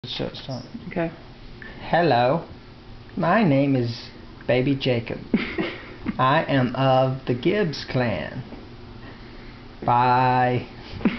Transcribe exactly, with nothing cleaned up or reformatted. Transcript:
So it's not. Okay. Hello, my name is Baby Jacob. I am of the Gibbs clan. Bye.